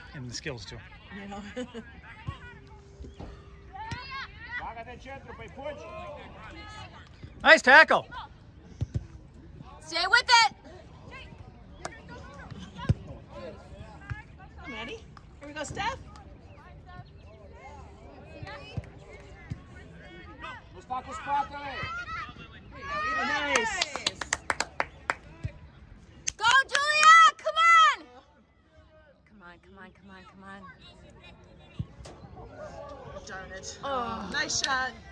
And the skills too. You know. Nice tackle. Stay with it. Come, Maddie. Here we go, Steph. Nice. Go, Julia! Come on! Come on, come on, come on, come on. Darn it. Oh, nice shot.